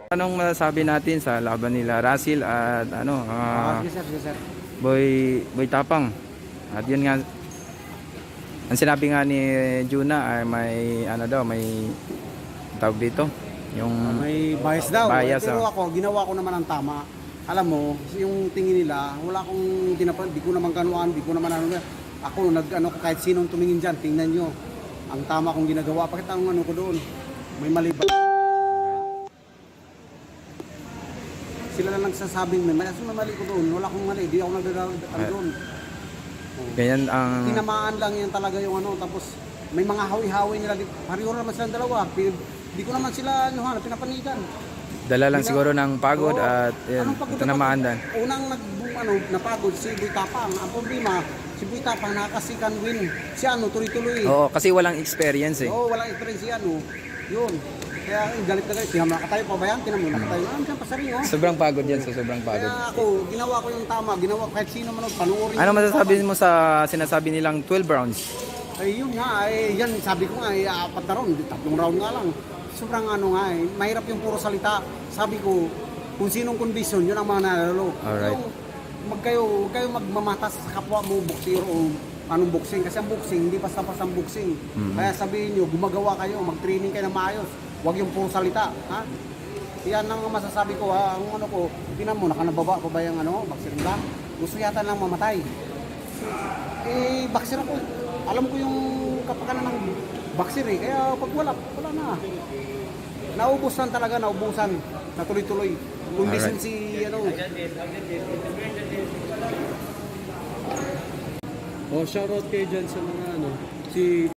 Anong masasabi natin sa laban nila Russell at Sige sir. Boy Tapang? At yun nga, ang sinabi nga ni Juna ay may tawag dito, yung May bias daw. bias, Pero ako, ginawa ko naman ang tama. Alam mo, yung tingin nila, wala akong di ko naman kanuan, di ko naman ako kahit sinong tumingin dyan, tingnan nyo. Ang tama kong ginagawa, bakit ang ko doon? May mali ba? Sila na lang sasabing may mali ko doon. Wala akong mali, di ako nagagawa doon. ganyan ang Tinamaan lang yan talaga yung tapos may mga hawi-hawi nila. Pareho naman silang dalawa. Di ko naman sila pinapanigan. dala lang siguro ng pagod at yun, Anong pagod tinamaan din. Unang napagod si Boy Tapang. Ang problema, si Boy Tapang nakasikan win. Si tuloy-tuloy. Oo, kasi walang experience eh. Oo, walang experience si Yun. Kaya galit na galit. Tingnan mo, nakatayo pa ba yan? Tingnan mo, nakatayo. Diyan pa sa ring, Sobrang pagod yan, sobrang pagod. Kaya ako, ginawa ko yung tama. Ginawa kahit sino man panuorin. Ano masasabi mo sa sinasabi nilang 12 rounds? Ay yun nga, yan sabi ko nga, 4 na round, 3 round nga lang. Sobrang mahirap yung puro salita. Sabi ko, kung sinong kondisyon, yun ang mga nanalo. Alright. Huwag kayo magmamatas sa kapwa mo, boxer o anong boxing. Kasi ang boxing, hindi basta-basta ang boxing. Kaya sabihin nyo, gumagawa kayo, mag-training kayo ng maayos. Huwag yung puro salita. Ha? Yan ang masasabi ko. Ang ko, tinan mo, nakanababa pa ba yung boxer lang? Gusto yata lang mamatay. Boxer ako. Alam ko yung kapakanan ng boxer kaya pag wala na. Naubusan talaga, na tuloy-tuloy. Condition si shoutout kayo dyan sa mga si